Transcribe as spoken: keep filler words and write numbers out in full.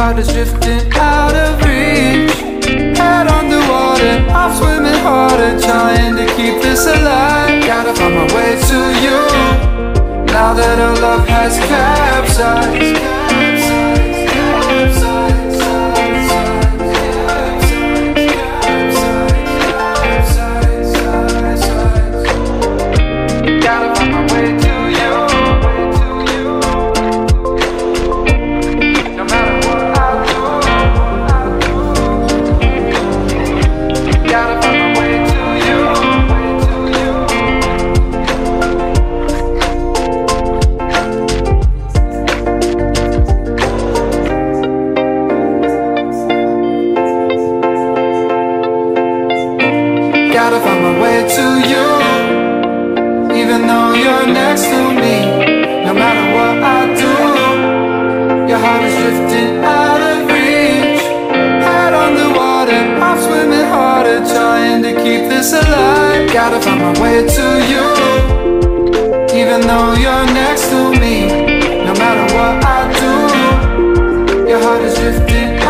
heart is drifting out of reach. Head underwater, I'm swimming harder, trying to keep this alive. Gotta find my way to you, now that our love has capsized. Gotta find my way to you, even though you're next to me. No matter what I do, your heart is drifting out of reach. Head underwater, I'm swimming harder, trying to keep this alive. Gotta find my way to you, even though you're next to me. No matter what I do, your heart is drifting